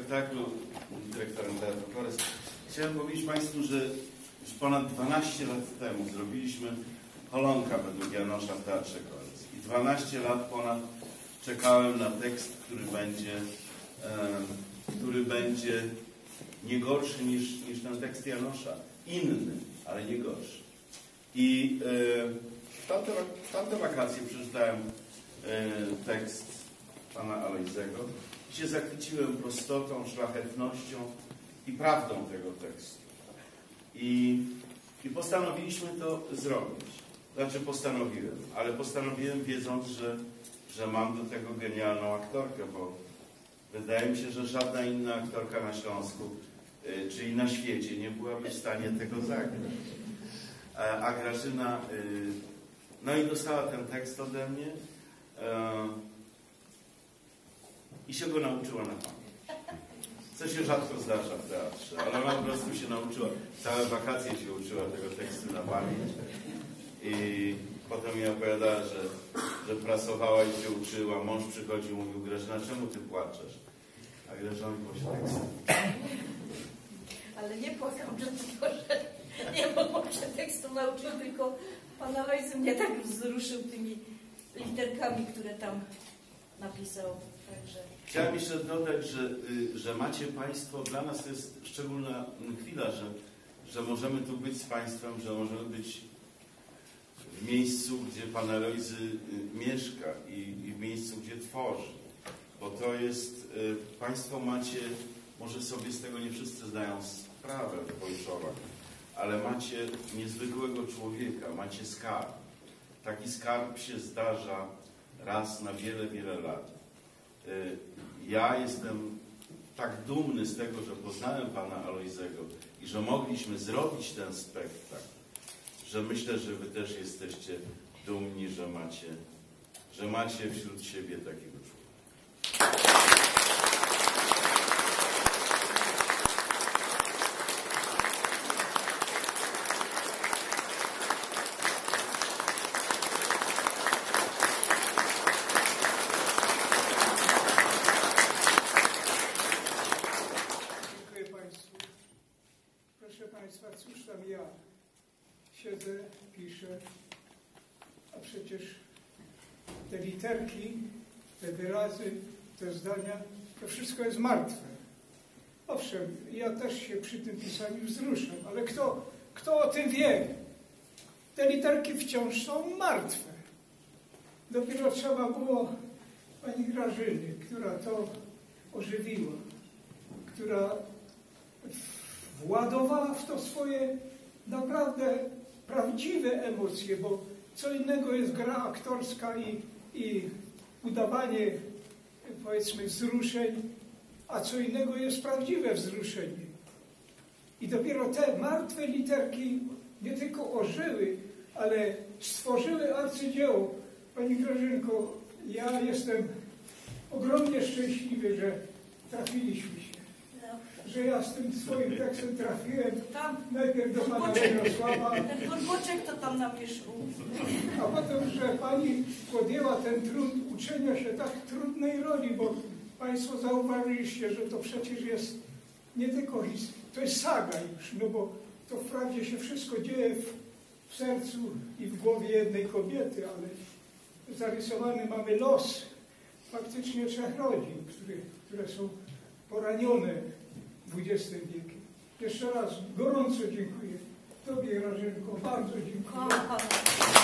spektaklu, dyrektorem Teatru Korys. Chciałem powiedzieć Państwu, że już ponad 12 lat temu zrobiliśmy Holonka według Janosza w Teatrze Korys. I 12 lat ponad czekałem na tekst, który będzie nie gorszy niż ten tekst Janosza. Inny, ale nie gorszy. I w tamte wakacje przeczytałem tekst pana Alojzego i się zachwyciłem prostotą, szlachetnością i prawdą tego tekstu. I postanowiliśmy to zrobić. Znaczy postanowiłem, ale postanowiłem wiedząc, że mam do tego genialną aktorkę, bo wydaje mi się, że żadna inna aktorka na Śląsku, czyli na świecie, nie byłaby w stanie tego zagrać. A Grażyna, no i dostała ten tekst ode mnie i się go nauczyła na pamięć. Co się rzadko zdarza w teatrze, ale ona po prostu się nauczyła. Całe wakacje się uczyła tego tekstu na pamięć. I potem mi opowiadała, że pracowała i się uczyła. Mąż przychodził i mówił: Grażyna, czemu ty płaczesz? A Grażyna mi powiedziała: tekst. Ale nie płakam, dlatego że nie mogłam się tekstu nauczyć, tylko pan Alojzy mnie tak wzruszył tymi literkami, które tam napisał. Także... Chciałem jeszcze dodać, że macie Państwo, dla nas to jest szczególna chwila, że możemy tu być z Państwem, że możemy być w miejscu, gdzie Pan Alojzy mieszka i w miejscu, gdzie tworzy. Bo to jest, Państwo macie, może sobie z tego nie wszyscy zdają sprawę w Wojszowach, ale macie niezwykłego człowieka, macie skarb. Taki skarb się zdarza raz na wiele, wiele lat. Ja jestem tak dumny z tego, że poznałem pana Alojzego i że mogliśmy zrobić ten spektakl, że myślę, że wy też jesteście dumni, że macie wśród siebie takiego człowieka. Cóż tam ja siedzę, piszę, a przecież te literki, te wyrazy, te zdania, to wszystko jest martwe. Owszem, ja też się przy tym pisaniu wzruszam, ale kto o tym wie? Te literki wciąż są martwe. Dopiero trzeba było pani Grażyny, która to ożywiła, która władowała w to swoje naprawdę prawdziwe emocje, bo co innego jest gra aktorska i udawanie, powiedzmy, wzruszeń, a co innego jest prawdziwe wzruszenie. I dopiero te martwe literki nie tylko ożyły, ale stworzyły arcydzieło. Pani Grażynko, ja jestem ogromnie szczęśliwy, że trafiliśmy się. Że ja z tym swoim tekstem trafiłem tam najpierw do pana Mirosława. Ten Gorboczek to tam namieszał. A potem, że pani podjęła ten trud uczenia się tak trudnej roli, bo państwo zauważyliście, że to przecież jest nie tylko to jest saga już, no bo to wprawdzie się wszystko dzieje w sercu i w głowie jednej kobiety, ale zarysowany mamy los faktycznie 3 rodzin, które są poranione XX wiekiem. Jeszcze raz gorąco dziękuję Tobie, Grażynko, bardzo dziękuję.